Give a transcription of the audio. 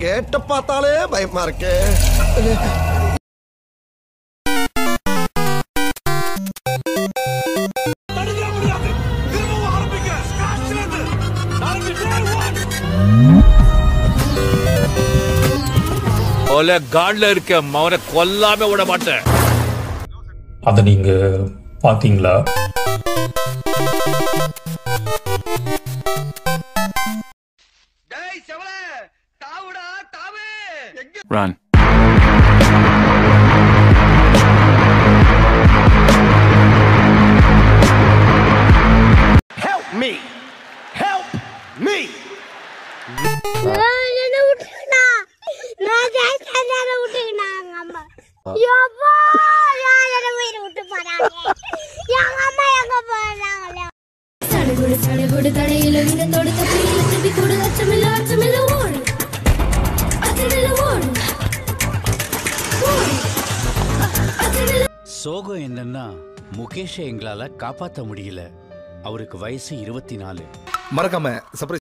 கேட்ட பார்த்தாலே பயமா இருக்கு. ஒலே காட்ல இருக்க மவனை கொல்லாம விட மாட்டேன். அத நீங்க பாத்தீங்களா? டேய் செவல தாவுடா தாவு. Run. Help me. Help me. சோகம் என்னன்னா முகேஷை எங்களால காப்பாற்ற முடியல. அவருக்கு வயசு 24. மறக்காம சர்ப்ரைஸ்